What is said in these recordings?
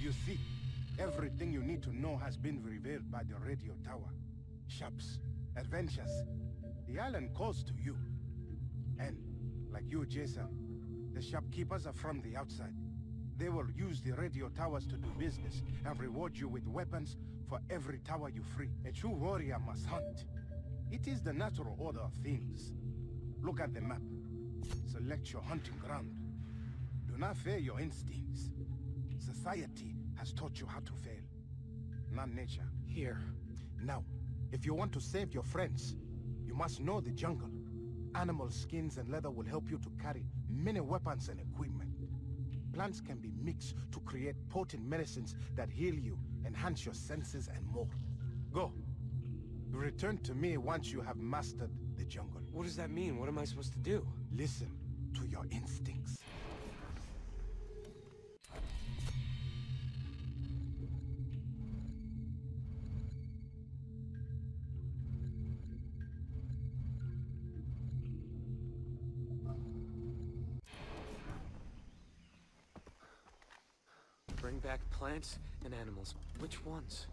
You see, everything you need to know has been revealed by the radio tower. Shops, adventures. The island calls to you. And, like you, Jason, the shopkeepers are from the outside. They will use the radio towers to do business and reward you with weapons for every tower you free. A true warrior must hunt. It is the natural order of things. Look at the map. Select your hunting ground. Do not fear your instincts. Society has taught you how to fail, not nature. Here. Now, if you want to save your friends, you must know the jungle. Animal skins and leather will help you to carry many weapons and equipment. Plants can be mixed to create potent medicines that heal you, enhance your senses, and more. Go. Return to me once you have mastered the jungle. What does that mean? What am I supposed to do? Listen to your instincts. Bring back plants and animals. Which ones?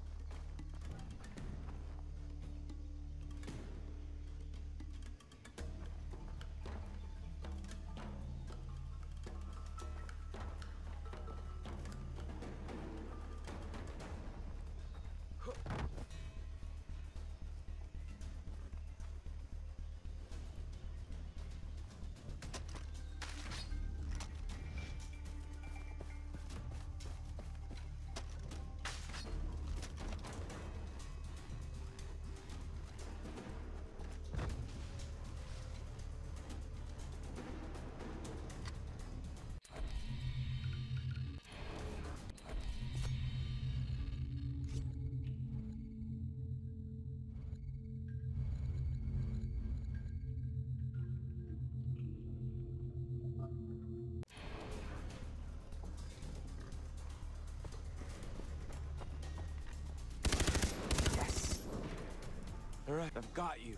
All right, I've got you.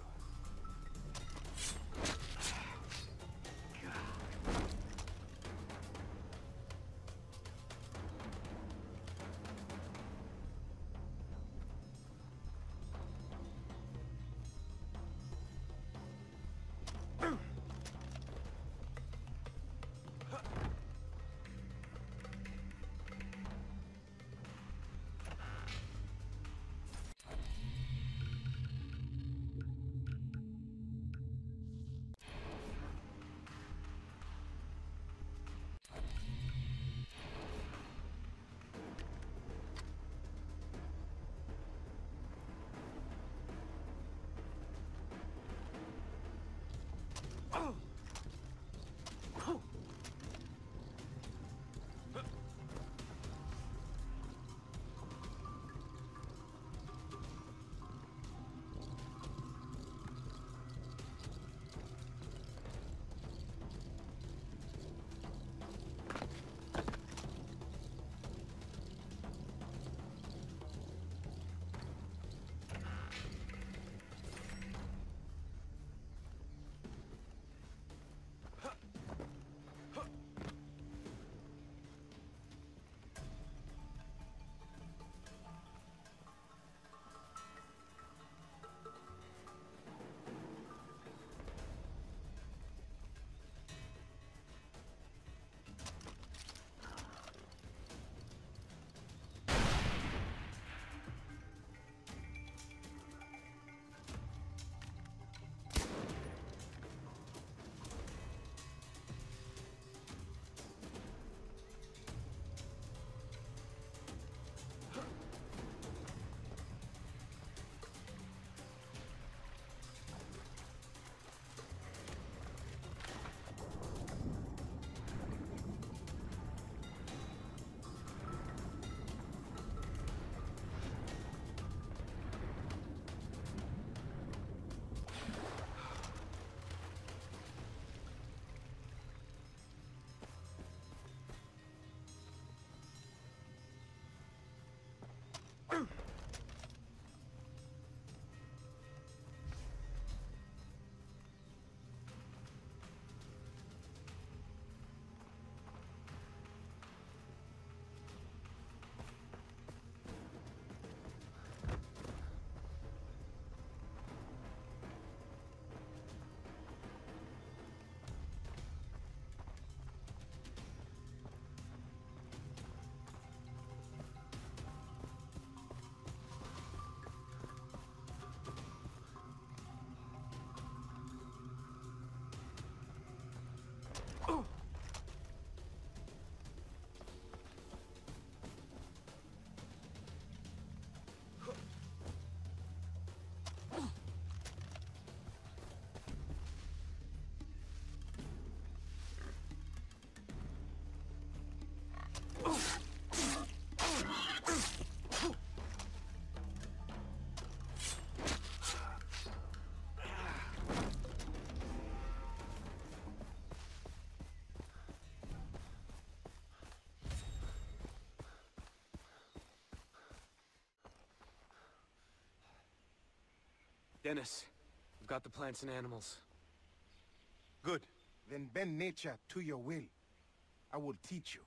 Dennis, I've got the plants and animals. Good. Then bend nature to your will. I will teach you.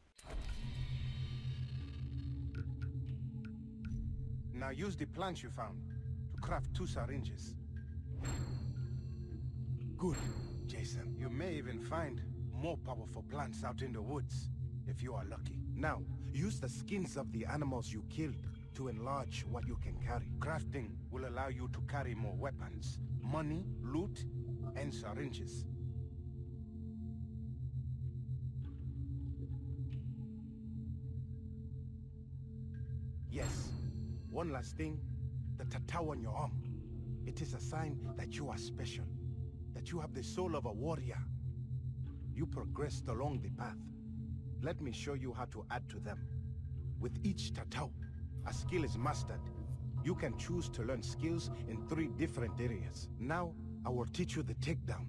Now use the plants you found to craft 2 syringes. Good, Jason. You may even find more powerful plants out in the woods, if you are lucky. Now, use the skins of the animals you killed to enlarge what you can carry. Crafting will allow you to carry more weapons, money, loot, and syringes. Yes. One last thing, the tattoo on your arm. It is a sign that you are special, that you have the soul of a warrior. You progressed along the path. Let me show you how to add to them. With each tattoo, a skill is mastered. You can choose to learn skills in 3 different areas. Now, I will teach you the takedown.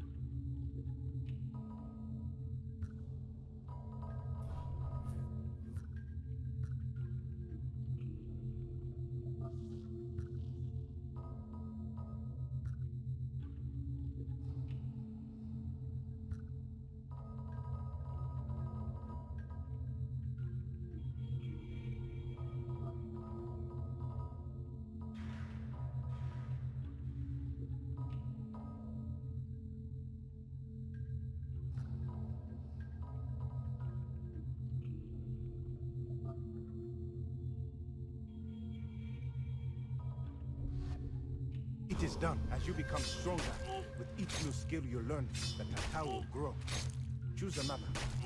It is done. As you become stronger, with each new skill you learn, the tattoo will grow. Choose another.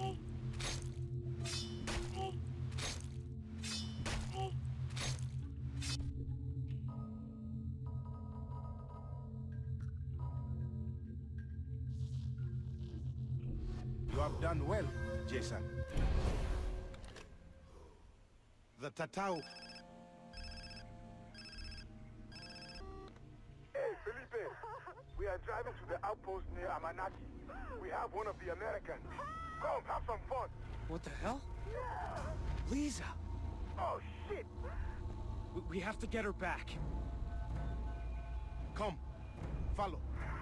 You have done well, Jason. The tattoo. We are driving to the outpost near Amanaki. We have one of the Americans. Come, have some fun. What the hell? Lisa! Oh, shit! We have to get her back. Come, follow.